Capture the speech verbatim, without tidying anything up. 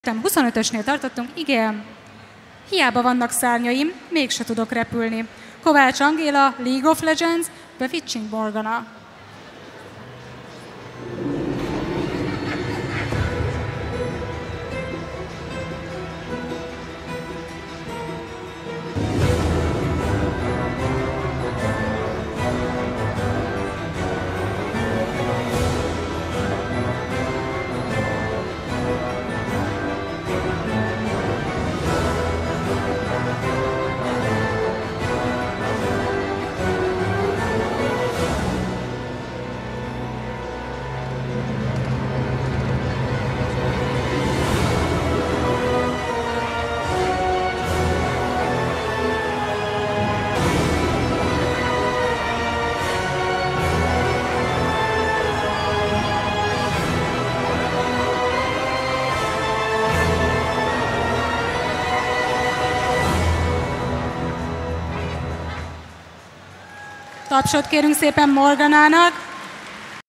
huszonötösnél tartottunk, igen. Hiába vannak szárnyaim, mégse tudok repülni. Kovács Angéla, League of Legends, Bewitching Morgana. Tapsot kérünk szépen Morganának.